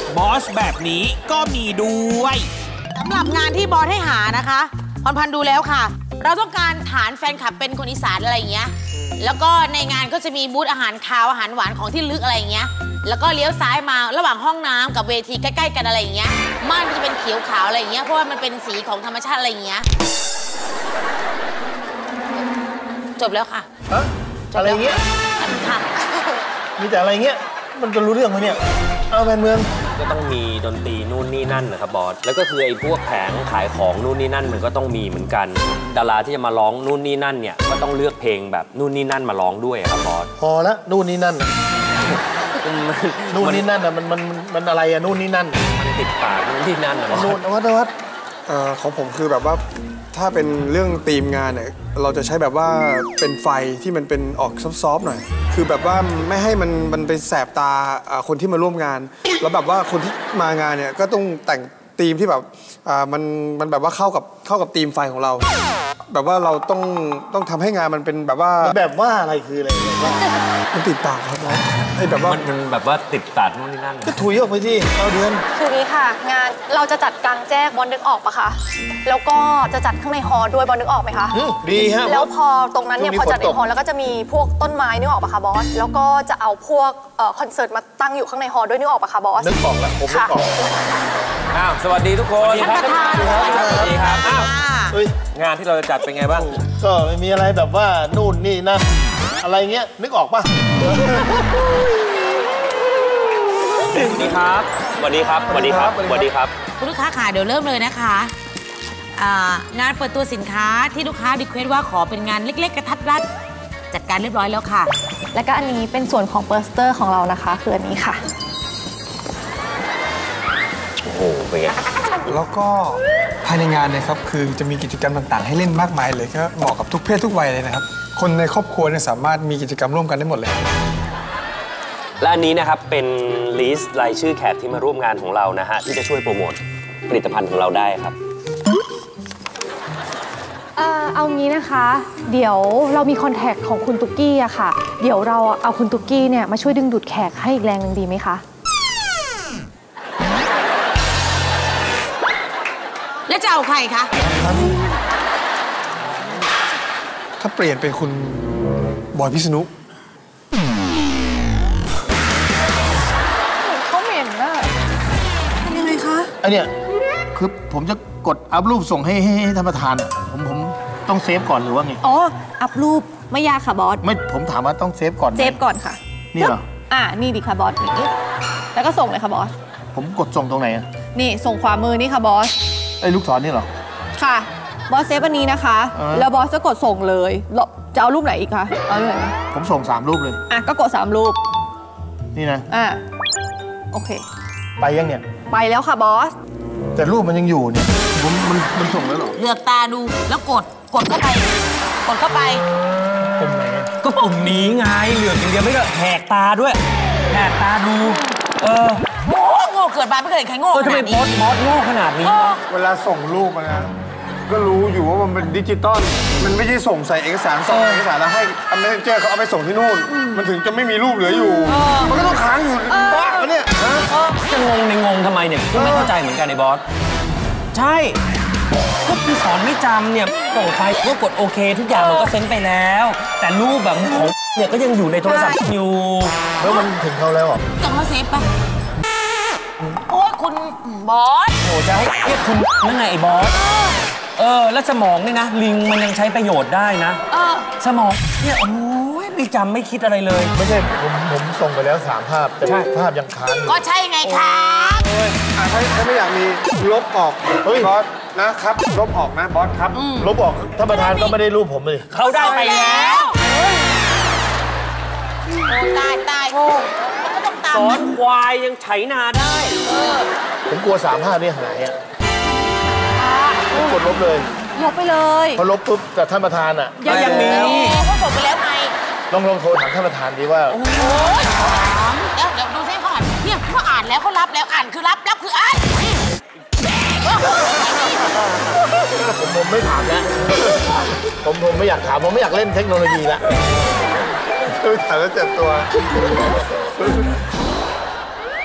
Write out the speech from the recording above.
บอสแบบนี้ก็มีด้วยสำหรับงานที่บอสให้หานะคะพรพันธ์ดูแล้วค่ะเราต้องการฐานแฟนคลับเป็นคนอีสานอะไรอย่างเงี้ยแล้วก็ในงานก็จะมีบูธอาหารคาวอาหารหวานของที่ลึกอะไรอย่างเงี้ยแล้วก็เลี้ยวซ้ายมาระหว่างห้องน้ำกับเวทีใกล้ๆกันอะไรอย่างเงี้ยม่านจะเป็นเขียวขาวอะไรอย่างเงี้ยเพราะว่ามันเป็นสีของธรรมชาติอะไรอย่างเงี้ยจบแล้วค่ะอะไรเงี้ยค่ะมีแต่อะไรเงี้ยมันจะรู้เรื่องไหมเนี่ยเอาแมนเมืองก็ต้องมีดนตรีนู่นนี่นั่นนะครับบอสแล้วก็คือไอ้พวกแผงขายของนู่นนี่นั่นมันก็ต้องมีเหมือนกันดาราที่จะมาร้องนู่นนี่นั่นเนี่ยก็ต้องเลือกเพลงแบบนู่นนี่นั่นมาร้องด้วยครับบอสพอละนู่นนี่นั่นนู่นนี่นั่นอ่ะมันอะไรอ่ะนู่นนี่นั่นมันติดปากนู่นนี่นั่นอ่ะนู่นวัดของผมคือแบบว่าถ้าเป็นเรื่องธีมงานเนี่ยเราจะใช้แบบว่าเป็นไฟที่มันเป็นออกซอฟๆหน่อยคือแบบว่าไม่ให้มันไปแสบตาคนที่มาร่วมงานแล้วแบบว่าคนที่มางานเนี่ยก็ต้องแต่งธีมที่แบบมันแบบว่าเข้ากับธีมไฟของเราแบบว่าเราต้องทำให้งานมันเป็นแบบว่าอะไรคืออะไรแบบว่ามันติดปากครับนะไอ้แบบว่ามันแบบว่าติดตัดนู่นนี่นั่นก็ถุยออกไปที่เอาเดือนคือนี้ค่ะงานเราจะจัดกลางแจ้งบอลนึกออกปะคะแล้วก็จะจัดข้างในฮอลด้วยบอลนึกออกไหมคะดีฮะแล้วพอตรงนั้นเนี่ยพอจัดในฮอลแล้วก็จะมีพวกต้นไม้นึกออกปะคะบอสแล้วก็จะเอาพวกคอนเสิร์ตมาตั้งอยู่ข้างในฮอลด้วยนึกออกปะคะบอสนึกออกแล้วผมนึกออกสวัสดีทุกคนท่านประธานสวัสดีครับงานที่เราจะจัดเป็นไงบ้างก็ไม่มีอะไรแบบว่านู่นนี่นั่นอะไรเงี้ยนึกออกป่ะสวัสดีครับสวัสดีครับสวัสดีครับสวัสดีครับคุณลูกค้าค่ะเดี๋ยวเริ่มเลยนะคะงานเปิดตัวสินค้าที่ลูกค้ารีเควสต์ว่าขอเป็นงานเล็กๆกระทัดรัดจัดการเรียบร้อยแล้วค่ะแล้วก็อันนี้เป็นส่วนของโปสเตอร์ของเรานะคะคืออันนี้ค่ะโอ้โหเป็นไงแล้วก็ภายในงานเนี่ยครับคือจะมีกิจกรรมต่างๆให้เล่นมากมายเลยก็เหมาะกับทุกเพศทุกวัยเลยนะครับคนในครอบครัวเนี่ยสามารถมีกิจกรรมร่วมกันได้หมดเลยและอันนี้นะครับเป็นลิสต์รายชื่อแขกที่มาร่วมงานของเรานะฮะที่จะช่วยโปรโมทผลิตภัณฑ์ของเราได้ครับเอางี้นะคะเดี๋ยวเรามีคอนแทคของคุณตุ๊กกี้อะค่ะเดี๋ยวเราเอาคุณตุ๊กกี้เนี่ยมาช่วยดึงดูดแขกให้อีกแรงหนึ่งดีไหมคะแล้วจะเอาใครคะถ้าเปลี่ยนเป็นคุณบอยพิษณุเขาเหม็นอะเป็นยังไงคะไอเนี่ยคือผมจะกดอัพรูปส่งให้ท่านประธานผมต้องเซฟก่อนหรือว่าไงอ๋ออัพรูปไม่ยากค่ะบอสไม่ผมถามว่าต้องเซฟก่อนเซฟก่อนค่ะนี่เหรอนี่ดิค่ะบอสนี่แล้วก็ส่งเลยค่ะบอสผมกดส่งตรงไหนนี่ส่งขวามือนี่ค่ะบอสไอ้ลูกศรนี่เหรอค่ะบอสเซฟอันนี้นะคะแล้วบอสจะกดส่งเลยจะเอารูปไหนอีกคะเอารูปไหนผมส่ง3รูปเลยก็กด3รูปนี่นะโอเคไปยังเนี่ยไปแล้วค่ะบอสแต่รูปมันยังอยู่เนี่ยมันส่งแล้วหรอเลือกตาดูแล้วกดเข้าไปปุ่มไหนก็ปุ่มนี้ไงเหลือกอย่างเดียวไม่ก็แหกตาด้วยแหกตาดูโง่เกิดมาไม่เคยเห็นใครโง่ขนาดนี้บอสโง่ขนาดนี้เวลาส่งรูปนะก็รู้อยู่ว่ามันเป็นดิจิตอลมันไม่ใช่ส่งใส่เอกสารส่งเอกสารแล้วให้เมสเซนเจอร์เขาเอาไปส่งที่นู่นมันถึงจะไม่มีรูปเหลืออยู่มันก็ต้องค้างอยู่บ้าเนี่ยจะงงทำไมเนี่ยก็ไม่เข้าใจเหมือนกันไอ้บอสใช่ก็คือสอนไม่จำเนี่ยส่งไปก็กดโอเคทุกอย่างมันก็เซ็นไปแล้วแต่รูปแบบของเนี่ยก็ยังอยู่ในโทรศัพท์อยู่แล้วมันถึงเขาแล้วต้องมาเซฟไปโอ้ยคุณบอสโอ้จะให้เรียกคุณนั่นไงไอ้บอสแล้วสมองเนี่ยนะลิงมันยังใช้ประโยชน์ได้นะสมองเนี่ยโอ้ยไม่จำไม่คิดอะไรเลยไม่ใช่ผมส่งไปแล้ว3 ภาพแต่ภาพยังค้างก็ใช่ไงครับถ้าไม่อยากมีลบออกบอสนะครับลบออกนะบอสครับลบออกท่านประธานก็ไม่ได้รูปผมเลยเขาได้ไปแล้วโอ้ตายสอนควายยังไถนาได้ผมกลัว3 ภาพนี้หายกดลบเลยลบไปเลยพอลบปุ๊บแต่ท่านประธานยังมีเขาส่งไปแล้วไงลองโทรถามท่านประธานดีว่าเดี๋ยวดูซิเขาอ่านเนี่ยเขาอ่านแล้วเขารับแล้วอ่านคือรับคืออ่านผมไม่ถามแล้วผมไม่อยากถามผมไม่อยากเล่นเทคโนโลยีแล้วถามแล้วเจ็บตัว